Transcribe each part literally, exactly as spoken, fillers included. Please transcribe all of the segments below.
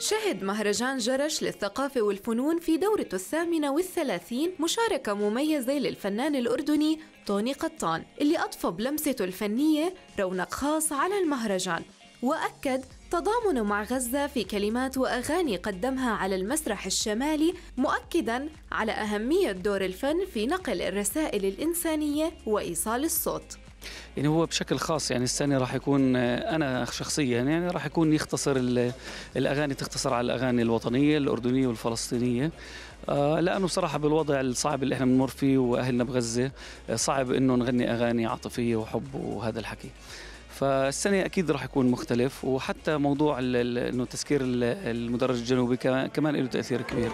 شهد مهرجان جرش للثقافة والفنون في دورته الثامنة والثلاثين مشاركة مميزة للفنان الأردني طوني قطان، اللي أضفى بلمسته الفنية رونق خاص على المهرجان، وأكد تضامنه مع غزة في كلمات وأغاني قدمها على المسرح الشمالي، مؤكداً على أهمية دور الفن في نقل الرسائل الإنسانية وإيصال الصوت. يعني هو بشكل خاص يعني السنة راح يكون، أنا شخصيا يعني راح يكون يختصر الأغاني، تختصر على الأغاني الوطنية الأردنية والفلسطينية، لأنه بصراحة بالوضع الصعب اللي إحنا بنمر فيه وأهلنا بغزة صعب إنه نغني أغاني عاطفية وحب وهذا الحكي. فالسنة أكيد راح يكون مختلف، وحتى موضوع إنه تسكير المدرج الجنوبي كمان له تأثير كبير.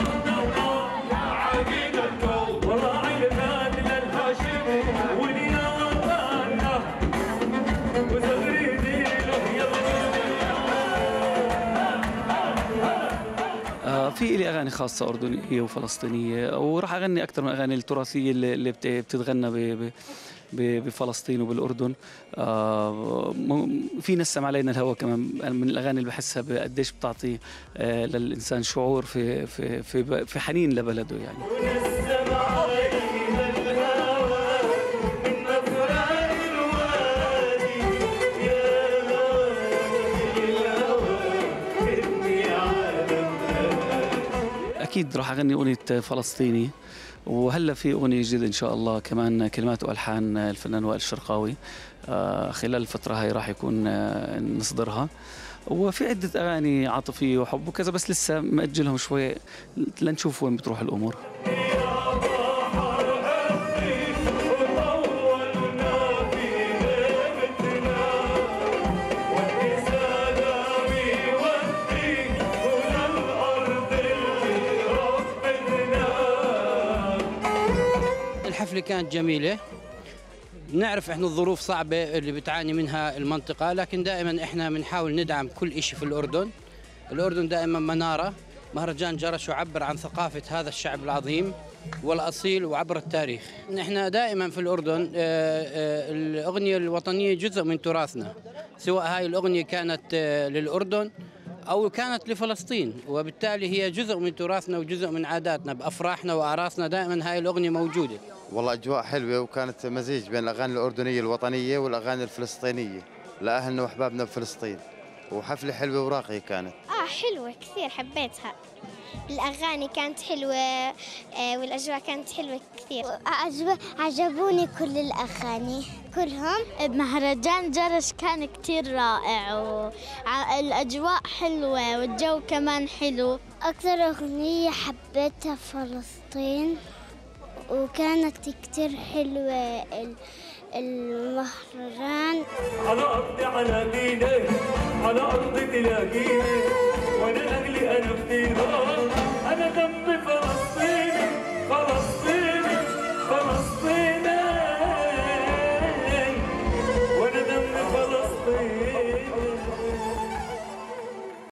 في لي اغاني خاصه اردنيه وفلسطينيه، وراح اغني اكثر من اغاني التراثيه اللي بتتغنى بفلسطين وبالاردن. في نسم علينا الهوى كمان من الاغاني اللي بحسها قديش بتعطي للانسان شعور في في في, في حنين لبلده يعني. أكيد راح أغني أغنية فلسطيني، وهلا في أغنية جديدة إن شاء الله كمان كلمات وألحان الفنان وائل الشرقاوي، خلال الفترة هاي راح يكون نصدرها، وفي عدة أغاني عاطفية وحب وكذا، بس لسه مأجلهم شوي لنشوف وين بتروح الأمور. الحفلة كانت جميلة. نعرف احنا الظروف صعبة اللي بتعاني منها المنطقة، لكن دائما احنا بنحاول ندعم كل إشي في الأردن. الأردن دائما منارة. مهرجان جرش يعبر عن ثقافة هذا الشعب العظيم والأصيل وعبر التاريخ. نحن دائما في الأردن الأغنية الوطنية جزء من تراثنا، سواء هاي الأغنية كانت للأردن أو كانت لفلسطين، وبالتالي هي جزء من تراثنا وجزء من عاداتنا. بأفراحنا وأعراسنا دائما هاي الأغنية موجودة. والله أجواء حلوة، وكانت مزيج بين الأغاني الأردنية الوطنية والأغاني الفلسطينية لأهلنا وأحبابنا بفلسطين، وحفلة حلوة وراقية كانت. آه حلوة كثير، حبيتها. الأغاني كانت حلوة والأجواء كانت حلوة كثير. عجبوني كل الأغاني كلهم. مهرجان جرش كان كثير رائع، والأجواء حلوة والجو كمان حلو. أكثر أغنية حبيتها فلسطين، وكانت كتير حلوة المهرجان. على أرضي على ديني، على أرضي تلاقيني، وأنا أهلي أنا فدينا، أنا دم